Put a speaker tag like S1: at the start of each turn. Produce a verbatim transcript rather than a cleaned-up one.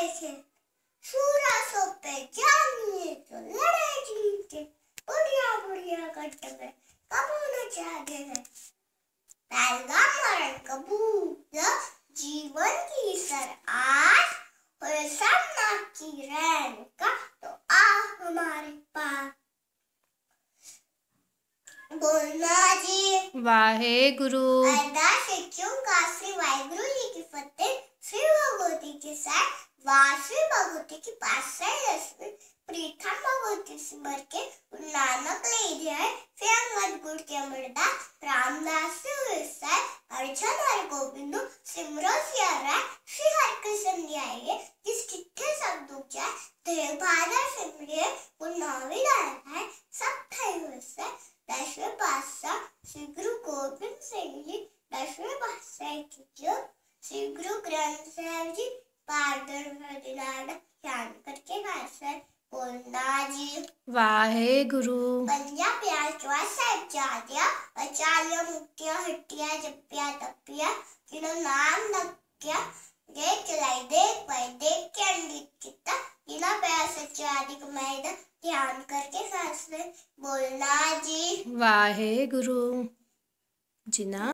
S1: लड़े थे, सूरसों पे जानिए तो लड़े जीते, बुढ़िया बुढ़िया कट में कबू न जागे है, पैलगा मरण कबूल जीवन की सर आज और सामना की रैन का तो आ हमारे पास। बोलना जी
S2: वाहे गुरु।
S1: अरदास सच्चों का श्री वाहिगुरु जी की फतेह। श्री भगवती के साथ वाह श्री भगवती की पास से प्रीतम भगवती सिमर के नानक ले जाए फिर अंगद गुड़ के अमरदा रामदास से हुए अर्चन हर गोविंदो सिमरो सियारा श्री हर कृष्ण ध्याये जिस चिट्ठे सब दुख जाए देव भादा सिमरिए वो नावी लाया है सब थे हुए से दसवें पातशाह श्री गुरु गोबिंद सिंह जी दसवें पातशाह की जो श्री गुरु ग्रंथ साहिब जी पार्दर भजनाड़ा ध्यान करके खासा बोलना जी
S2: वाहे गुरु।
S1: पंजाब प्यार चौथ साहिब जादिया अचार्य मुक्तिया हट्टिया जपिया तपिया जिन्हों नाम लग्या ये चलाई देख पाए देख के अंगित किता जिन्हों प्यार सच्चा आदि कमाई दा ध्यान करके खासा बोलना जी
S2: वाहे गुरु। जिना